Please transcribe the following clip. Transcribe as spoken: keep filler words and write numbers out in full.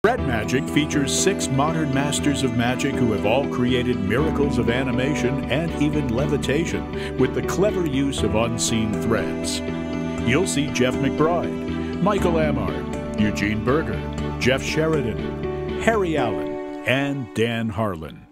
Fred Magic features six modern masters of magic who have all created miracles of animation and even levitation with the clever use of unseen threads. You'll see Jeff McBride, Michael Amard, Eugene Berger, Jeff Sheridan, Harry Allen, and Dan Harlan.